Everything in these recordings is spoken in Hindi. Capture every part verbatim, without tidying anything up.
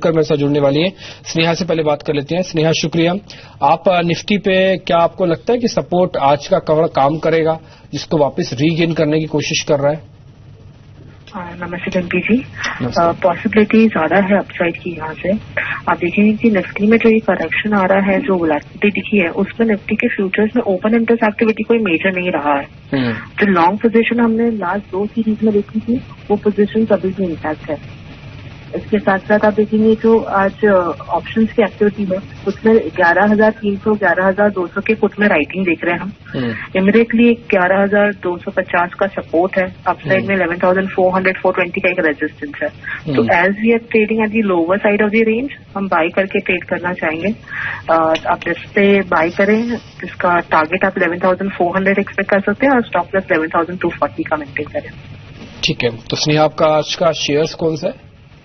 होतकर मेरे साथ जुड़ने वाली हैं। स्नेहा से पहले बात कर लेते हैं। स्नेहा, शुक्रिया। आप निफ्टी पे क्या आपको लगता है कि सपोर्ट आज का कवर काम करेगा, जिसको वापस रीगेन करने की कोशिश कर रहा है? नमस्ते जंपी जी। पॉसिबिलिटी ज्यादा है अपसाइड की यहाँ से। आप देखेंगे कि निफ्टी में जो ये करेक्शन आ रहा है, जो वोलेटिलिटी दिखी है, उसमें निफ्टी के फ्यूचर्स में ओपन इंटरेस्ट एक्टिविटी कोई मेजर नहीं रहा है। जो लॉन्ग पोजीशन हमने लास्ट दो सीरीज में देखी थी, वो पोजीशन अभी भी इंटैक्ट है। इसके साथ साथ आप देखेंगे जो आज ऑप्शंस की एक्टिविटी है, उसमें ग्यारह हजार तीन सौ ग्यारह हजार दो सौ के पुट में राइटिंग देख रहे हैं हम। इमीडिएटली ग्यारह हजार दो सौ पचास का सपोर्ट है, अपसाइड में eleven thousand four hundred four twenty का एक रेजिस्टेंस है। तो as we are trading at the lower side of the range, हम बाई करके ट्रेड करना चाहेंगे। आप इस पे बाई करें, जिसका टारगेट आप eleven thousand four hundred expect कर सकते हैं और stop plus eleven thousand two forty का मेंटेन करें। ठीक है, तो स्नेहा आपका आज का शेयर्स कौन सा है?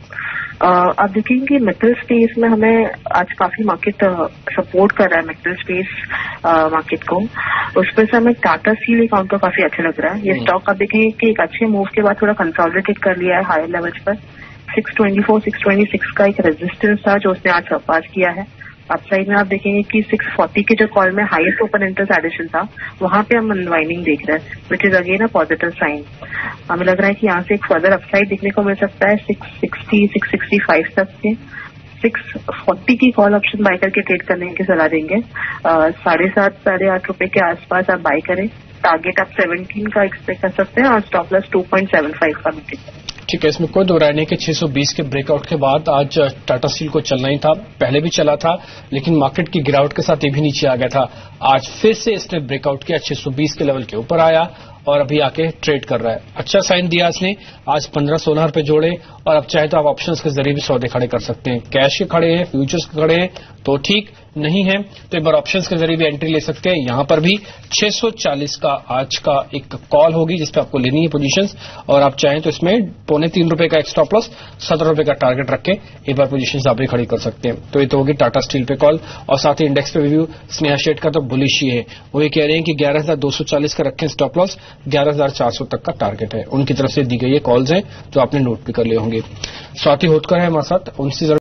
Uh, आप देखेंगे कि मेटल स्पेस में हमें आज काफी मार्केट सपोर्ट कर रहा है, मेटल स्पेस मार्केट को। उस पर से हमें टाटा स्टील अकाउंट का काफी अच्छा लग रहा है। ये स्टॉक आप देखेंगे कि एक अच्छे मूव के बाद थोड़ा कंसोलिडेटेड कर लिया है हायर लेवल्स पर। Six twenty four six twenty six का एक रेजिस्टेंस था जो उसने आज सरपास किया है। अपसाइड में आप देखेंगे कि सिक्स फोर्टी के जो कॉल में हाईएस्ट ओपन इंटरेस्ट एडिशन था, वहां पे हम अनवाइंडिंग देख रहे हैं, which is again a positive sign. हमें लग रहा है कि यहाँ से एक फर्दर अपसाइड देखने को मिल सकता है six sixty six sixty five तक के। सिक्स फोर्टी की कॉल ऑप्शन बाय करके ट्रेड करने की सलाह देंगे। साढ़े सात साढ़े आठ रुपए के आसपास आप बाय करें। टारगेट आप सेवनटीन का एक्सपेक्ट कर सकते हैं और stop plus two point seven five का मेंटेन करें। ठीक है, इसमें कोई दो राय नहीं कि छह सौ बीस के ब्रेकआउट के बाद आज टाटा स्टील को चलना ही था। पहले भी चला था, लेकिन मार्केट की गिरावट के साथ ये भी नीचे आ गया था। आज फिर से इसने ब्रेकआउट किया, छह सौ बीस के लेवल के ऊपर आया और अभी आके ट्रेड कर रहा है। अच्छा साइन दिया इसने, आज पंद्रह सोलह रुपए जोड़े और अब चाहे तो आप ऑप्शंस के जरिए भी सौदे खड़े कर सकते हैं। कैश के खड़े हैं, फ्यूचर्स के खड़े हैं तो ठीक, नहीं है तो एक बार ऑप्शंस के जरिए भी एंट्री ले सकते हैं। यहां पर भी छह सौ चालीस का आज का एक कॉल होगी जिसपे आपको लेनी है पोजीशंस, और आप चाहें तो इसमें पौने तीन रुपए का एक स्टॉप लॉस, सत्रह रुपए का टारगेट रख के एक बार पोजीशंस आप भी खड़ी कर सकते हैं। तो ये तो होगी टाटा स्टील पे कॉल। और साथ ही इंडेक्स पे रिव्यू स्नेहा शेठ का तो बुलिश ही है। वो ये कह रहे हैं कि ग्यारह हजार दो सौ चालीस का रखें स्टॉप लॉस, ग्यारह हजार चार सौ तक का टारगेट है। उनकी तरफ से दी गई ये कॉल्स हैं जो आपने नोट भी कर लिए होंगे। स्वाति होतकर है हमारे साथ, उनसे